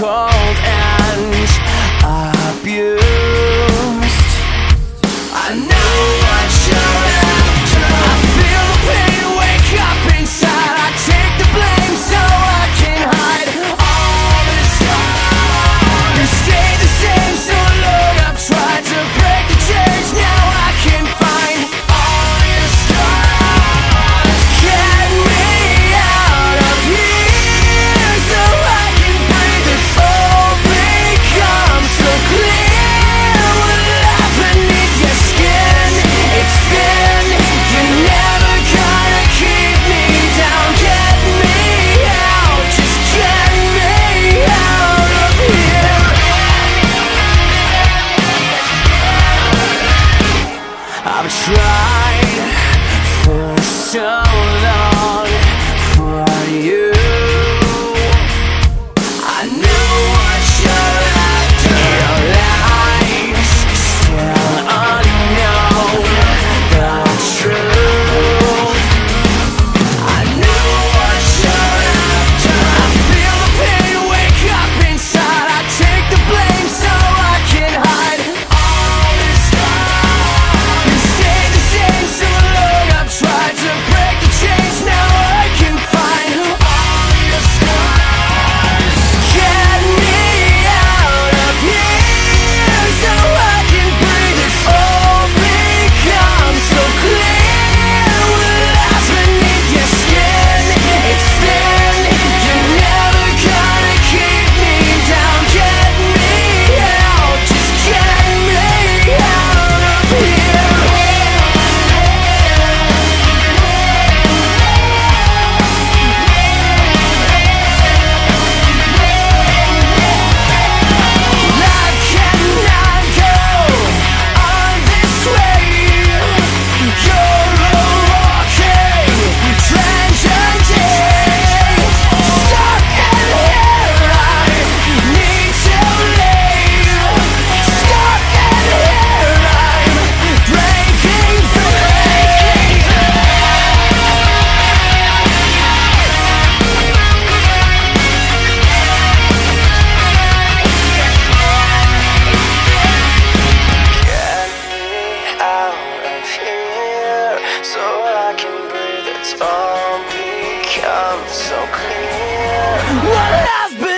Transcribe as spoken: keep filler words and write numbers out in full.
cold and abused. I know what you're after. I feel the pain wake up inside. I take the blame so I can hide all this time. You stay the same, so look, I've tried to break the chains. Now I can find all your scars. Get me out of here so I can breathe. It's all become so clear. We're laughing beneath your skin. It's thin. You're never gonna keep me down. Get me out. Just get me out of here. I've tried for so long for you. I know what you're after. Your lies still unknown. The truth. I know what you're after. I feel the pain wake up inside. I take the blame so I can hide all this time. You stay the same, so look, I've tried to break the chains. Now I can find all your scars. Get me out of here so I can breathe. It's all become so clear. We're lost beneath your skin. It's thin. You're never gonna keep me down. Get me out. Just get me out of here. Life cannot go on this way. You're a walking tragedy. Stuck in here, I need to leave. Stuck in here, I'm breaking free. Get me out of here so I can breathe. It's all become so clear. What has been